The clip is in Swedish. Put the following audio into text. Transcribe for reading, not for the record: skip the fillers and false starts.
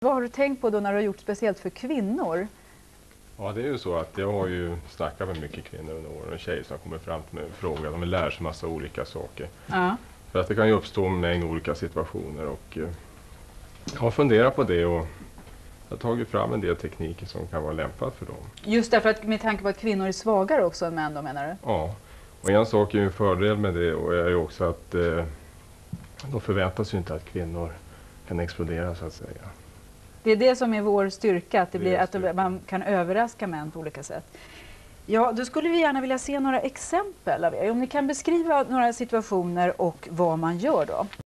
Vad har du tänkt på då när du har gjort speciellt för kvinnor? Ja, det är ju så att jag har ju snackat med mycket kvinnor under åren och tjejer som kommer fram till mig och frågar. De vill lära sig massa olika saker. Ja. För att det kan ju uppstå en mängd olika situationer och jag har funderat på det och jag har tagit fram en del tekniker som kan vara lämpade för dem. Just därför att med tanke på att kvinnor är svagare också än män då, menar du? Ja, och en sak är ju en fördel med det och är ju också att de förväntar sig inte att kvinnor kan explodera så att säga. Det är det som är vår styrka, att, Det är att man kan överraska män på olika sätt. Ja, då skulle vi gärna vilja se några exempel av er. Om ni kan beskriva några situationer och vad man gör då.